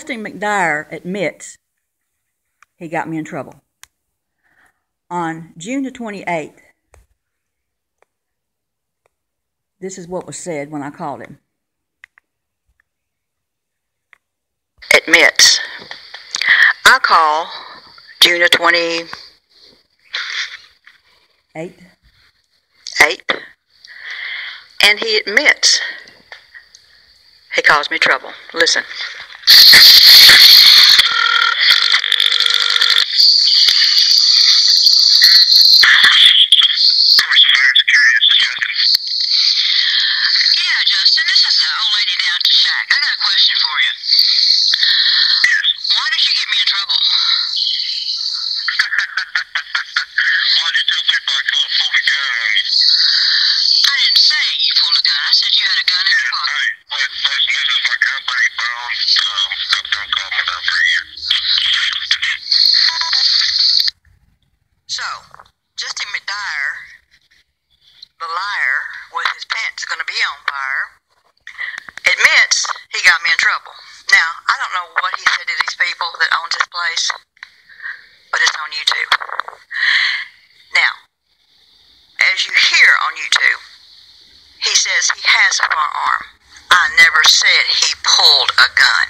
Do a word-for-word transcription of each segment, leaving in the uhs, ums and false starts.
McDyer admits he got me in trouble. On June the twenty-eighth, this is what was said when I called him. Admits. I call June the twenty-eighth. Eight. And he admits he caused me trouble. Listen. Justin, this is the old lady down at the shack. I got a question for you. Yes. Why did you get me in trouble? Why did you tell people I couldn't pull a gun on you? I didn't say you pulled a gun. I said you had a gun in your pocket. Hey, listen, this is my company phone. Um, don't call my number here. So, Justin McDyer, the liar with his pants going to be on fire, admits he got me in trouble. Now, I don't know what he said to these people that owns this place, but it's on YouTube. Now, as you hear on YouTube, he says he has a firearm. I never said he pulled a gun.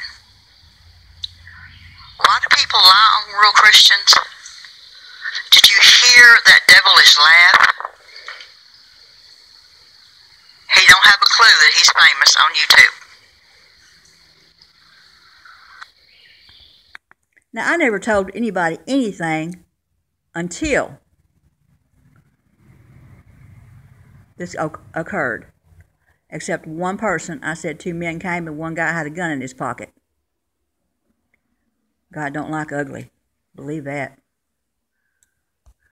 Why do people lie on real Christians? Did you hear that devilish laugh? He don't have a clue that he's famous on YouTube. Now, I never told anybody anything until this occurred. Except one person. I said two men came and one guy had a gun in his pocket. God don't like ugly. Believe that.